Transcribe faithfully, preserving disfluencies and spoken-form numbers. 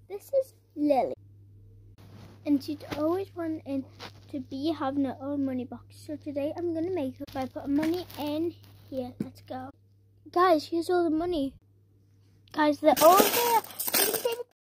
This is Lily. And she's always wanting to be having her own money box. So today I'm going to make it by putting money in here. Let's go. Guys, here's all the money. Guys, the older